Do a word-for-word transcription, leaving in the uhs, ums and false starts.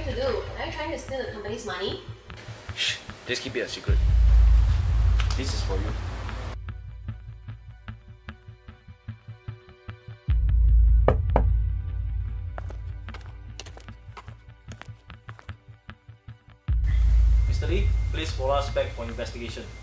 trying to do? Are you trying to steal the company's money? Shh, just keep it a secret. This is for you. Mister Lee, please follow us back for investigation.